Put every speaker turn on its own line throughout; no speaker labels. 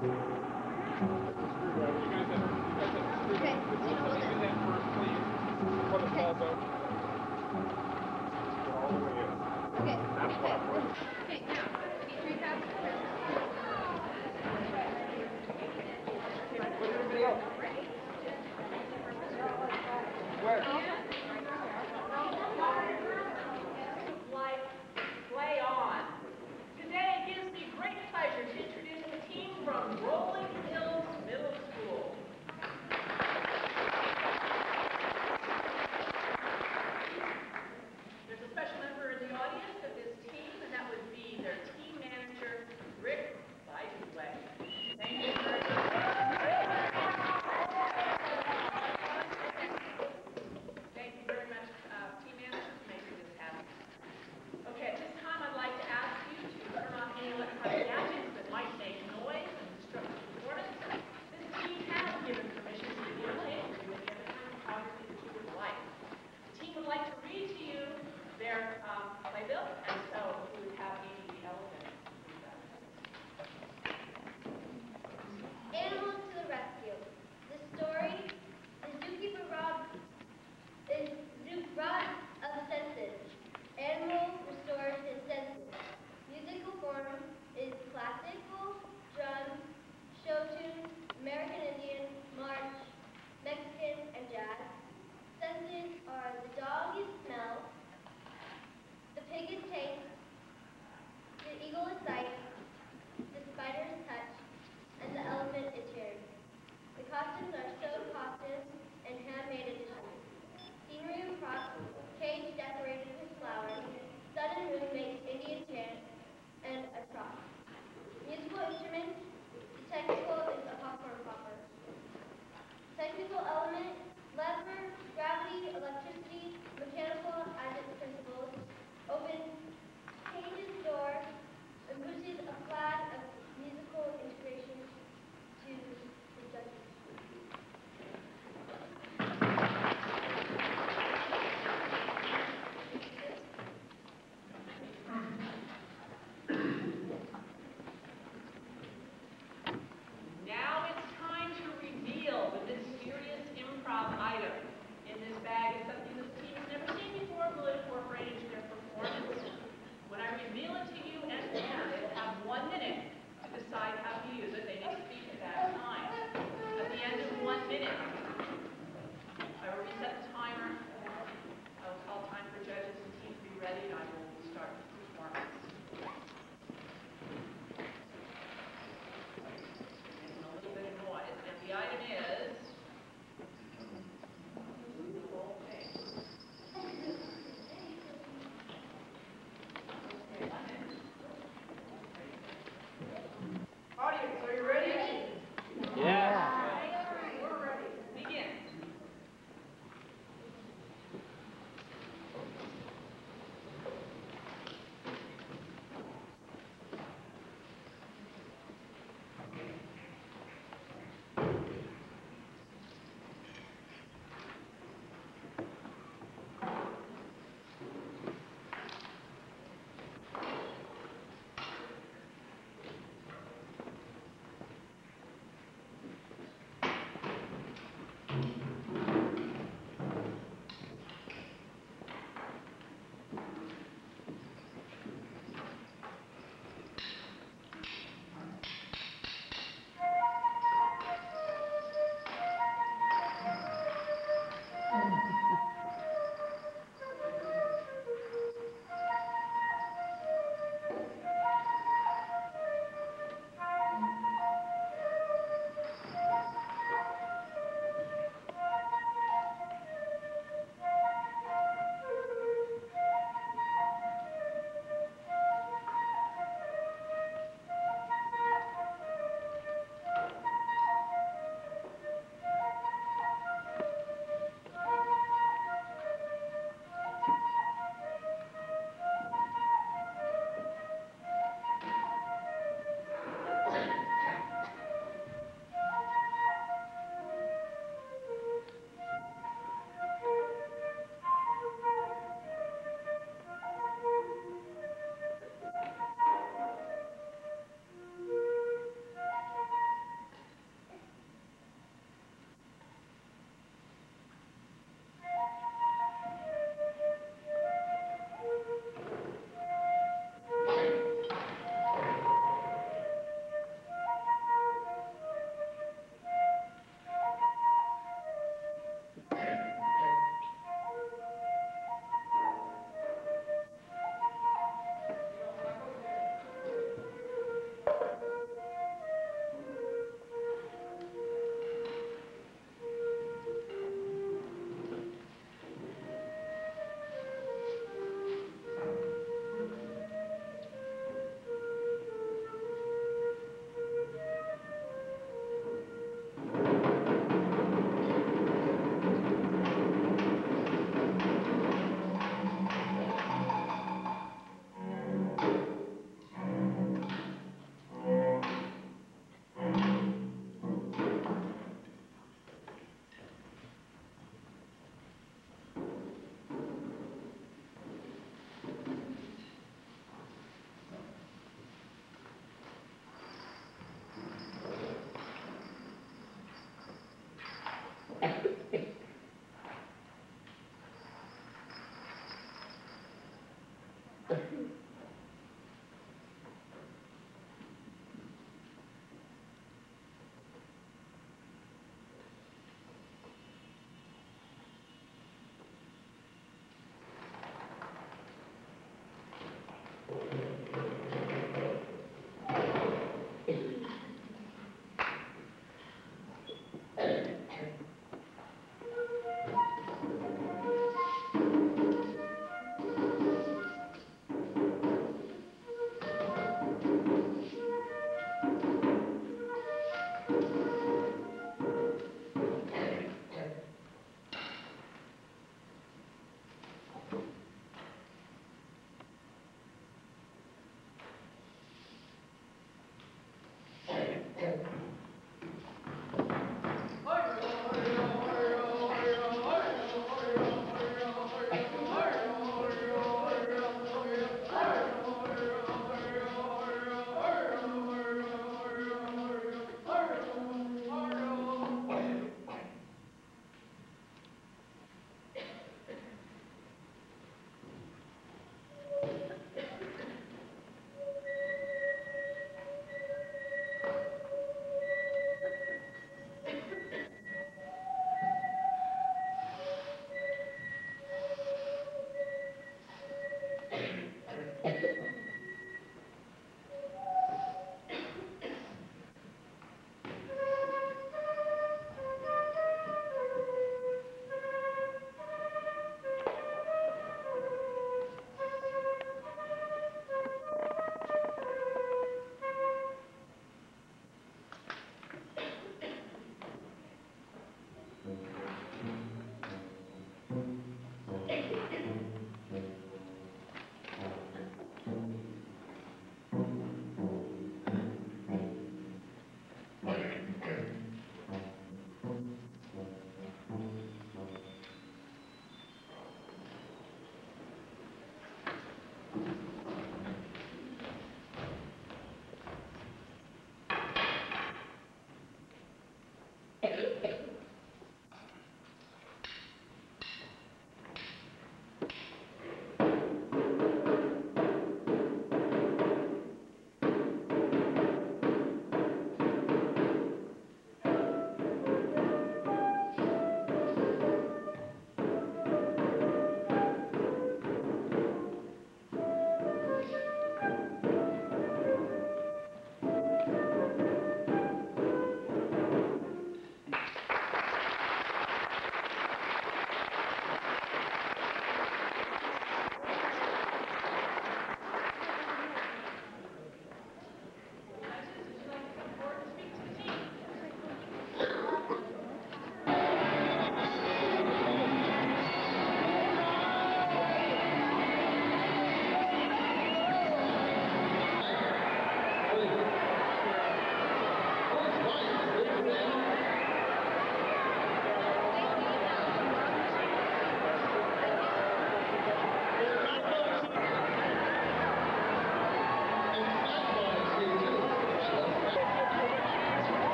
Okay, so you hold it. Okay. Okay. Okay, now, get three cups.
Like, play on. Today it gives me great pleasure to introduce the team from Roll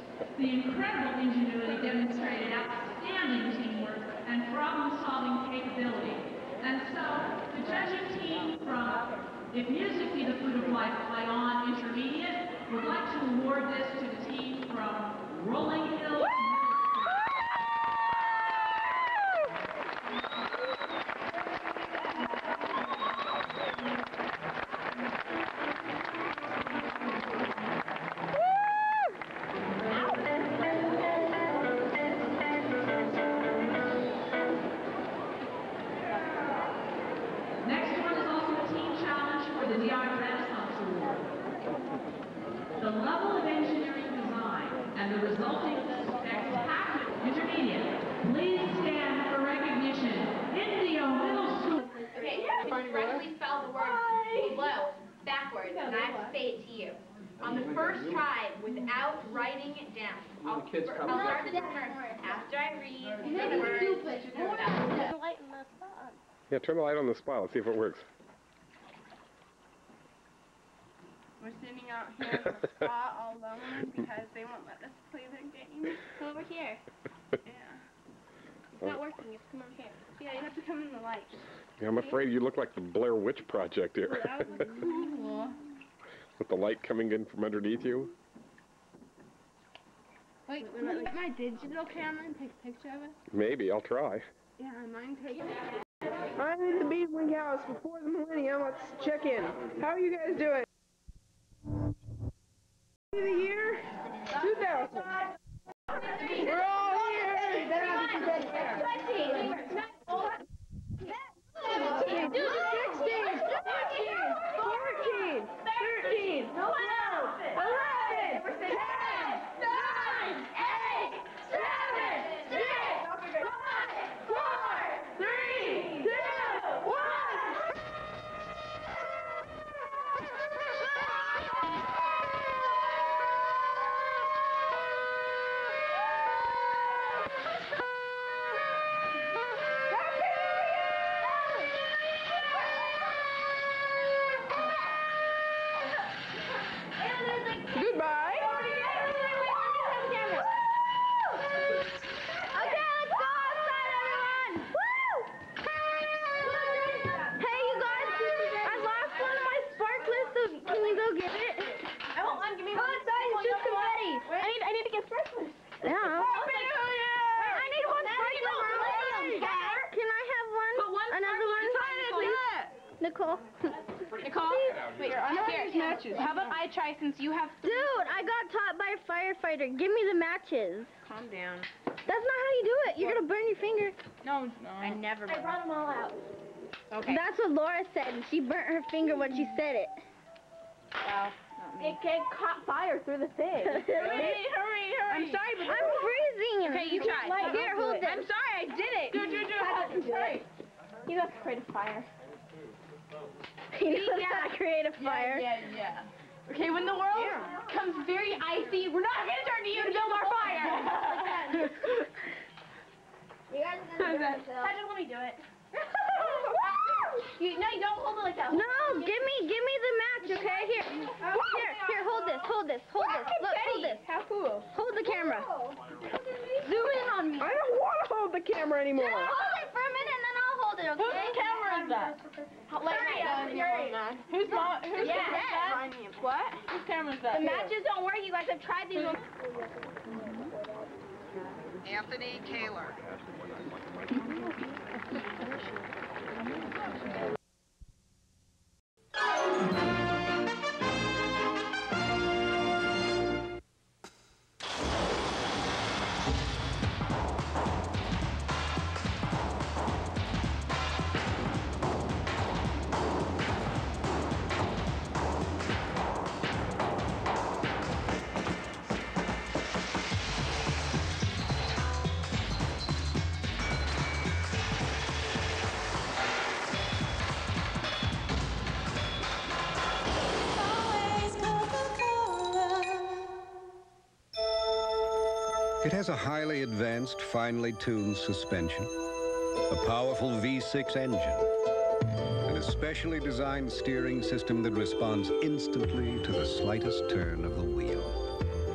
The incredible ingenuity demonstrated outstanding teamwork and problem-solving capability. And so, the judging team from If Music Be the Food of Life Play On Intermediate would like to award this to the team from Rolling Hills. The level of engineering design and the resulting spectacular intermediate. Please stand for recognition. Indio Middle School.
Okay, correctly spell the word blow backwards, and I have to say it to you. On the first try, without writing it down. I'll start the timer after I read the word.
Yeah, turn the light on the spot. Let's see if it works.
We're sitting out here in the spot all alone because they won't let us play their game.
Come over here.
Yeah.
It's not working. It's come over here.
Yeah, you have to come in the light.
Yeah, I'm afraid you look like the Blair Witch Project here.
Well, that would look cool.
With the light coming in from underneath you.
Wait, can you get my digital camera and take a picture of it?
Maybe, I'll try.
Yeah, mine takes it.
I'm in the Beeswing House before the millennium. Let's check in. How are you guys doing? The year 2000. We're all here. 16, 14, 13, 12, 11, 10, 9, 8, 7, 6, 5, 4, 3, 2, 1. Goodbye.
Okay, let's go outside, everyone! Woo! Hey, you guys, I lost one of my sparklers, so can you go get it? I want one. Give me one. Outside, it's just confetti. I need to get sparklers. Yeah.
Happy New Year!
I need one sparkler. Can I have one? Another one? Nicole.
Nicole? Wait, here.
Matches.
How about I try since you have...
Dude, I got taught by a firefighter. Give me the matches.
Calm down.
That's not how you do it. You're gonna burn your finger.
No, I never...
I brought them all out.
Okay.
That's what Laura said, and she burnt her finger when she said it.
Well, not me.
It caught fire through the thing.
Hurry. I'm sorry, but...
I'm freezing.
Okay, you try.
Here, hold this.
I'm sorry, I did it.
Do it.
Sorry.
You have to create a fire. He knows how to create a fire.
Yeah. Okay, when the world comes very icy, we're not going to turn to you to build our fire.
You guys are gonna do it. Patrick, let me do it. No, you don't hold it like that. No, give me the match, okay? Here, hold this. Look, hold this.
How cool.
Hold the camera. Zoom in on me.
I don't want to hold the camera anymore.
Hold it for a minute, and then I'll hold it, okay?
Whose camera is that? Whose camera is that? What? Whose camera is that?
The matches don't work. You guys have tried these ones.
Anthony Kaler.
It has a highly advanced, finely tuned suspension, a powerful V6 engine, and a specially designed steering system that responds instantly to the slightest turn of the wheel.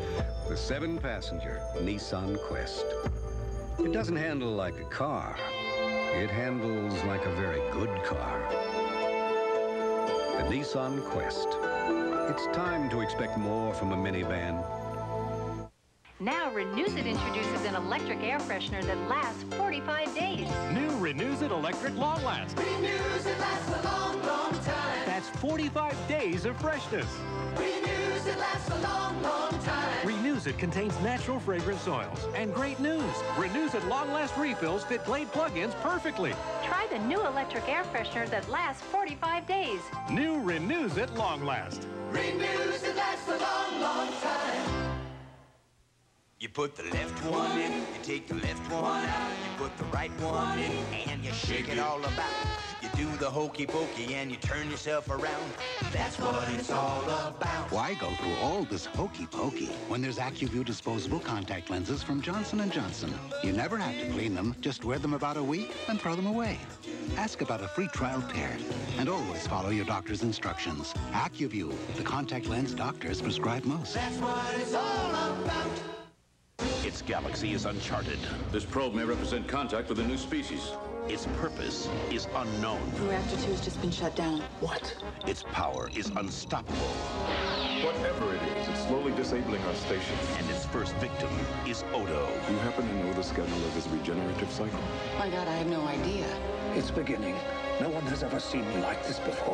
the 7-passenger Nissan Quest. It doesn't handle like a car. It handles like a very good car. The Nissan Quest. It's time to expect more from a minivan.
Now, Renews It introduces an electric air freshener that lasts 45 days.
New Renews It Electric Long Last.
Renews It lasts a long, long time.
That's 45 days of freshness.
Renews It lasts a long, long time.
Renews It contains natural fragrance oils. And great news, Renews It Long Last refills fit Glade plug-ins perfectly.
Try the new electric air freshener that lasts 45 days.
New Renews It Long Last.
Renews It lasts a long, long time.
You put the left one in, you take the left one out, you put the right one in, and you shake it all about. You do the hokey pokey and you turn yourself around. That's what it's all about.
Why go through all this hokey pokey when there's AccuView disposable contact lenses from Johnson & Johnson? You never have to clean them, just wear them about a week and throw them away. Ask about a free trial pair and always follow your doctor's instructions. AccuView, the contact lens doctors prescribe most.
That's what it's all about.
Its galaxy is uncharted.
This probe may represent contact with a new species.
Its purpose is unknown.
Reactor 2 has just been shut down.
What? Its power is unstoppable.
Whatever it is, it's slowly disabling our station.
And its first victim is Odo.
You happen to know the schedule of his regenerative cycle?
My God, I have no idea.
It's beginning. No one has ever seen me like this before.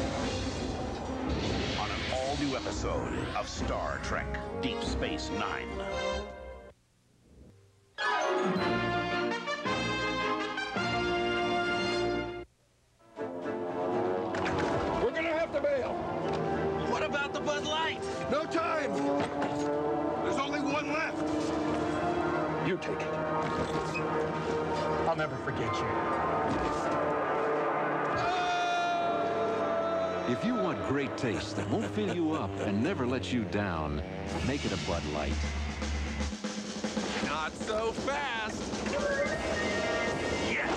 On an all-new episode of Star Trek Deep Space Nine.
We're gonna have to bail.
What about the Bud Light?
No time. There's only one left. You take it.
I'll never forget you.
If you want great taste that won't fill you up and never let you down, make it a Bud Light.
Not so fast.
Yes!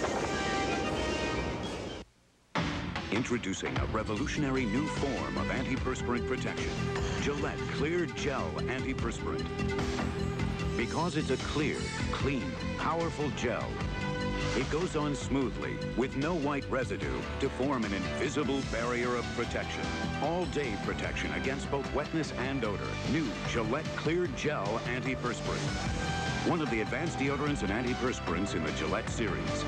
Introducing a revolutionary new form of antiperspirant protection. Gillette Clear Gel Antiperspirant. Because it's a clear, clean, powerful gel, it goes on smoothly with no white residue to form an invisible barrier of protection. All-day protection against both wetness and odor. New Gillette Clear Gel Antiperspirant. One of the advanced deodorants and antiperspirants in the Gillette series.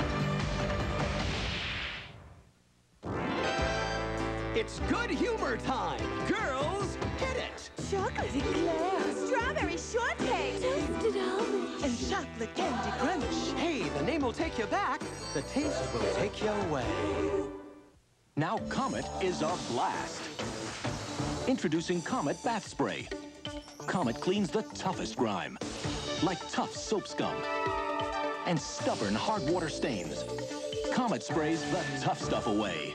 It's good humor time. Girls, hit it.
Chocolate eclair, strawberry shortcake, toasted almonds,
And chocolate candy crunch. Hey, the name will take you back. The taste will take you away.
Now Comet is a blast. Introducing Comet Bath Spray. Comet cleans the toughest grime, like tough soap scum and stubborn hard water stains. Comet sprays the tough stuff away.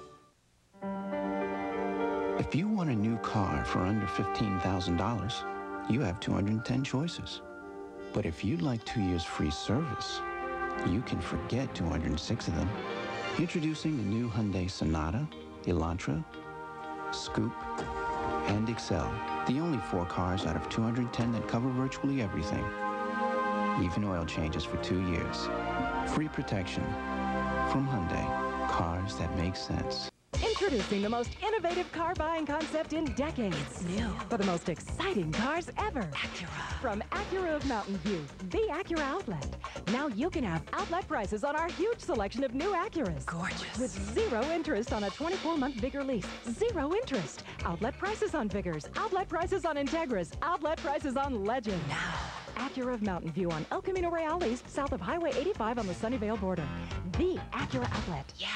If you want a new car for under $15,000, you have 210 choices. But if you'd like 2 years free service, you can forget 206 of them. Introducing the new Hyundai Sonata, Elantra, Scoop, and Excel. The only 4 cars out of 210 that cover virtually everything. Even oil changes for 2 years. Free protection from Hyundai. Cars that make sense.
Introducing the most innovative car buying concept in decades.
It's new.
For the most exciting cars ever.
Acura.
From Acura of Mountain View, the Acura outlet. Now you can have outlet prices on our huge selection of new Acuras.
Gorgeous.
With 0 interest on a 24-month Vigor lease. 0 interest. Outlet prices on Vigors. Outlet prices on Integras. Outlet prices on Legend.
Now.
Acura of Mountain View on El Camino Real East, south of Highway 85 on the Sunnyvale border. The Acura outlet.
Yeah.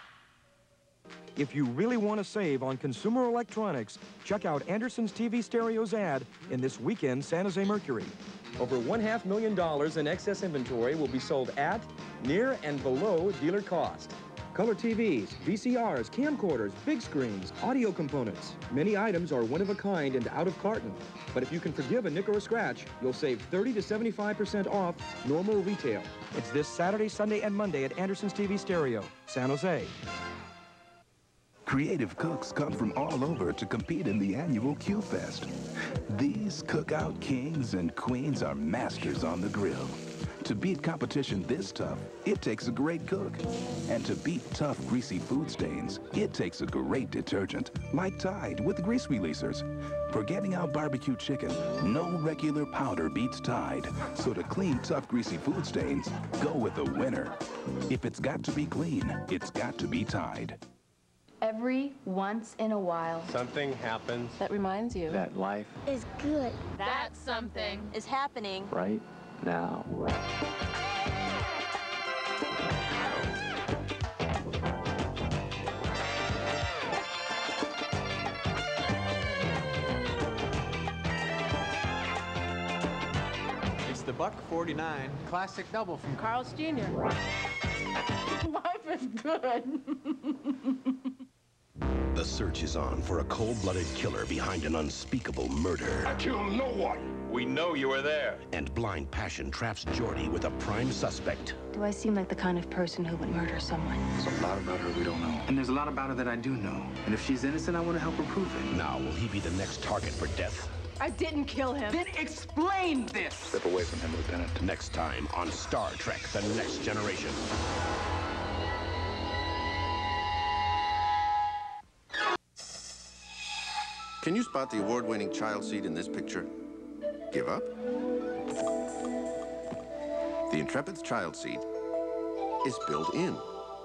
If you really want to save on consumer electronics, check out Anderson's TV Stereo's ad in this weekend San Jose Mercury. Over $500,000 in excess inventory will be sold at, near, and below dealer cost. Color TVs, VCRs, camcorders, big screens, audio components. Many items are one of a kind and out of carton. But if you can forgive a nick or a scratch, you'll save 30 to 75% off normal retail. It's this Saturday, Sunday, and Monday at Anderson's TV Stereo, San Jose.
Creative cooks come from all over to compete in the annual Q-Fest. These cookout kings and queens are masters on the grill. To beat competition this tough, it takes a great cook. And to beat tough, greasy food stains, it takes a great detergent, like Tide with grease releasers. For getting out barbecue chicken, no regular powder beats Tide. So to clean tough, greasy food stains, go with a winner. If it's got to be clean, it's got to be Tide.
Every once in a while,
something happens
that reminds you
that life
is good. That something is happening
right now.
It's the $1.49 classic double from
Carl's Jr. Life is good.
The search is on for a cold-blooded killer behind an unspeakable murder.
I killed no one.
We know you were there.
And blind passion traps Jordy with a prime suspect.
Do I seem like the kind of person who would murder someone?
There's a lot about her we don't know.
And there's a lot about her that I do know. And if she's innocent, I want to help her prove it.
Now, will he be the next target for death?
I didn't kill him.
Then explain this!
Step away from him, Lieutenant.
Next time on Star Trek: The Next Generation.
Can you spot the award-winning child seat in this picture? Give up? The Intrepid's child seat is built in.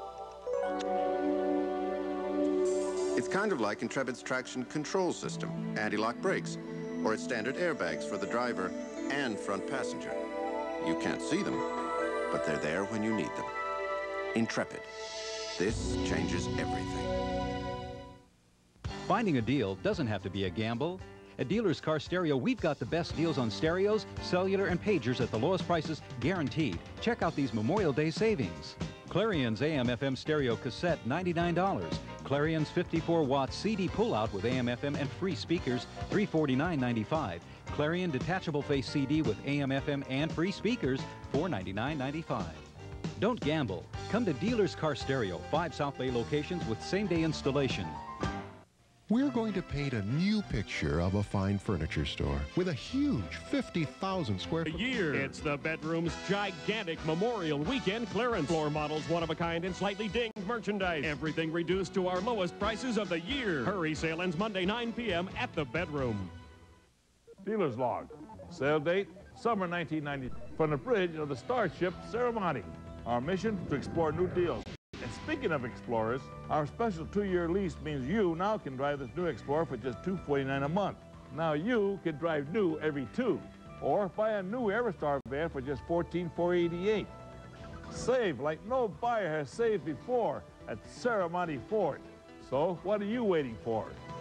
It's kind of like Intrepid's traction control system, anti-lock brakes, or its standard airbags for the driver and front passenger. You can't see them, but they're there when you need them. Intrepid. This changes everything.
Finding a deal doesn't have to be a gamble. At Dealer's Car Stereo, we've got the best deals on stereos, cellular, and pagers at the lowest prices guaranteed. Check out these Memorial Day savings. Clarion's AM/FM stereo cassette, $99. Clarion's 54-watt CD pullout with AM/FM and free speakers, $349.95. Clarion detachable face CD with AM/FM and free speakers, $499.95. Don't gamble. Come to Dealer's Car Stereo, 5 South Bay locations with same-day installation.
We're going to paint a new picture of a fine furniture store with a huge 50,000 square foot.
It's the bedroom's gigantic Memorial Weekend clearance. Floor models, one-of-a-kind, and slightly dinged merchandise. Everything reduced to our lowest prices of the year. Hurry, sale ends Monday, 9 p.m. at the bedroom.
Dealer's log. Sale date, summer 1990. From the bridge of the Starship Ceremony. Our mission, to explore new deals. And speaking of Explorers, our special 2-year lease means you now can drive this new Explorer for just $249 a month. Now you can drive new every 2. Or buy a new Aerostar van for just $14,488. Save like no buyer has saved before at Ceremony Ford. So what are you waiting for?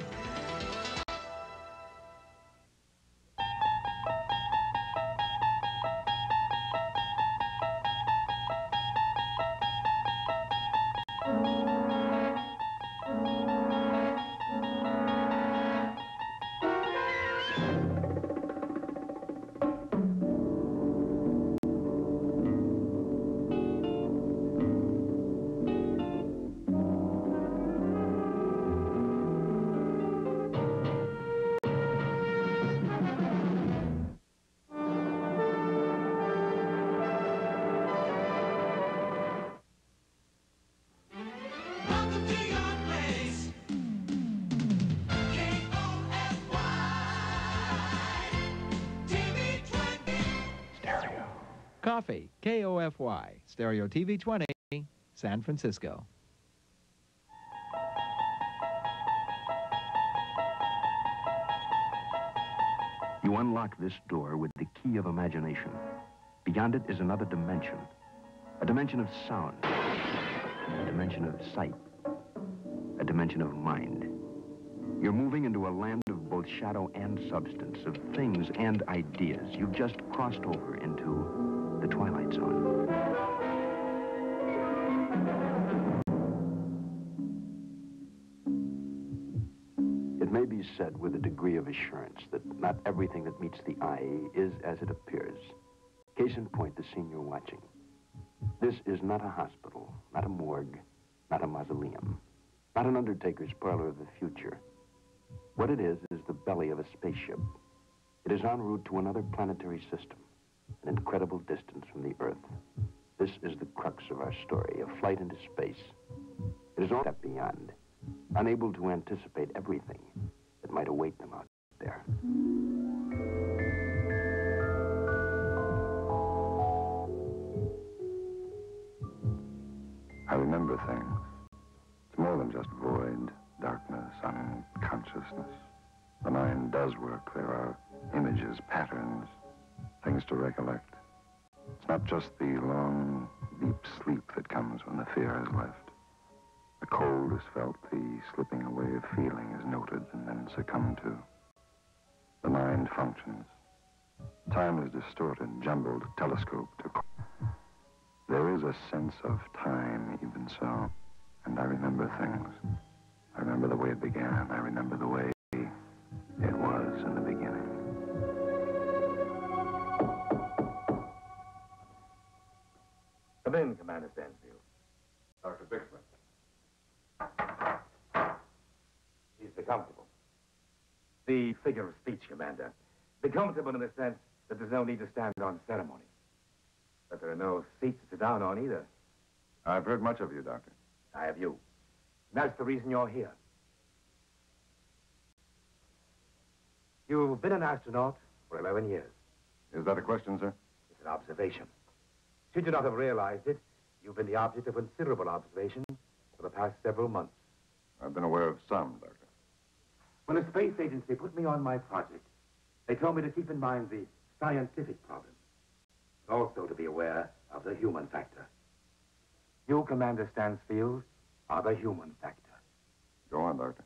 Coffee, KOFY, Stereo TV 20, San Francisco.
You unlock this door with the key of imagination. Beyond it is another dimension. A dimension of sound. A dimension of sight. A dimension of mind. You're moving into a land of both shadow and substance, of things and ideas. You've just crossed over into the Twilight Zone. It may be said with a degree of assurance that not everything that meets the eye is as it appears. Case in point, the scene you're watching. This is not a hospital, not a morgue, not a mausoleum.
Not an undertaker's parlor of the future. What it is the belly of a spaceship. It is en route to another planetary system, an incredible distance from the Earth. This is the crux of our story, a flight into space. It is all step beyond, unable to anticipate everything that might await them out there.
I remember things. It's more than just void, darkness, unconsciousness. The mind does work. There are images, patterns, things to recollect. It's not just the long, deep sleep that comes when the fear has left. The cold is felt, the slipping away of feeling is noted and then succumbed to. The mind functions. Time is distorted, jumbled, telescoped. There is a sense of time, even so. And I remember things. I remember the way it began. I remember the way it was in the beginning.
Come in, Commander Stansfield.
Dr. Bixler.
Please be comfortable. The figure of speech, Commander. Be comfortable in the sense that there's no need to stand on ceremony. But there are no seats to sit down on either.
I've heard much of you, Doctor.
I have you. And that's the reason you're here. You've been an astronaut for 11 years.
Is that a question, sir?
It's an observation. Should you not have realized it, you've been the object of considerable observation for the past several months.
I've been aware of some, Doctor.
When the space agency put me on my project, they told me to keep in mind the scientific problem, but also to be aware of the human factor. You, Commander Stansfield, are the human factor.
Go on, Doctor.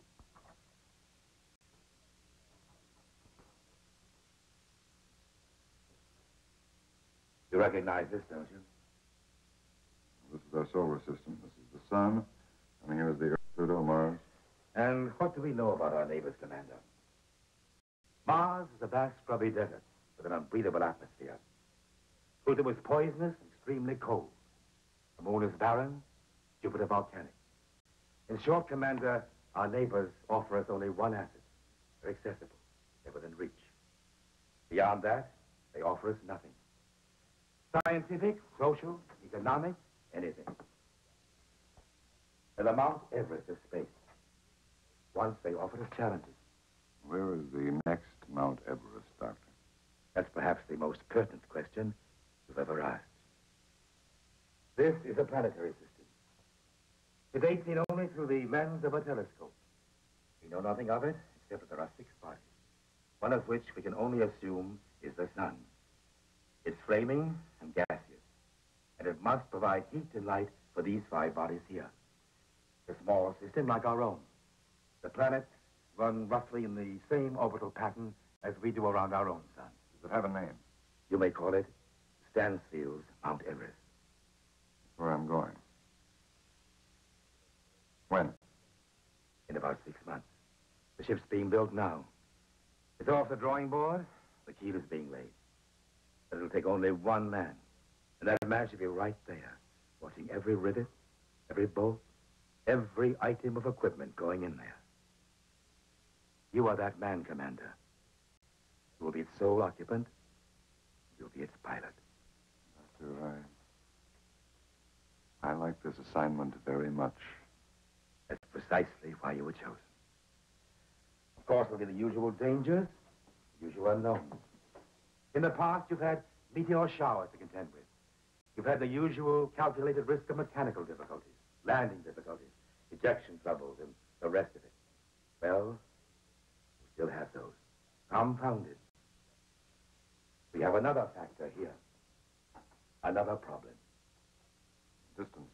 You recognize this, don't you?
This is our solar system. This is the sun. And here is the Earth, Pluto, Mars.
And what do we know about our neighbors, Commander? Mars is a vast, scrubby desert with an unbreathable atmosphere. Pluto is poisonous, extremely cold. The moon is barren, Jupiter volcanic. In short, Commander, our neighbors offer us only one asset. They're accessible. They're within reach. Beyond that, they offer us nothing. Scientific, social, economic, anything. They're the Mount Everest of space. Once they offered us challenges.
Where is the next Mount Everest, Doctor?
That's perhaps the most pertinent question you've ever asked. This is a planetary system. To date, seen only through the lens of a telescope. We know nothing of it, except that there are 6 bodies, one of which we can only assume is the sun. It's flaming and gaseous, and it must provide heat and light for these 5 bodies here. A small system like our own. The planets run roughly in the same orbital pattern as we do around our own sun.
Does it have a name?
You may call it Stansfield's Mount Everest.
That's where I'm going. When?
In about 6 months. The ship's being built now. It's off the drawing board. The keel is being laid. But it'll take only one man. And that man should be right there, watching every rivet, every bolt, every item of equipment going in there. You are that man, Commander. You will be its sole occupant. You'll be its pilot.
Doctor, I like this assignment very much.
That's precisely why you were chosen. Of course, there'll be the usual dangers, the usual unknowns. In the past, you've had meteor showers to contend with. You've had the usual calculated risk of mechanical difficulties, landing difficulties, ejection troubles, and the rest of it. Well, we still have those, compounded. We have another factor here, another problem.
Distance.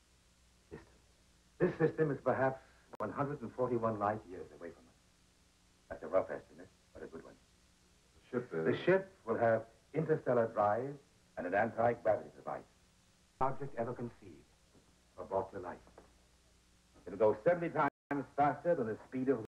This system is perhaps 141 light years away from us. That's a rough estimate, but a good one. The ship will have interstellar drive and an anti-gravity device. Object ever conceived or brought to life. It'll go 70 times faster than the speed of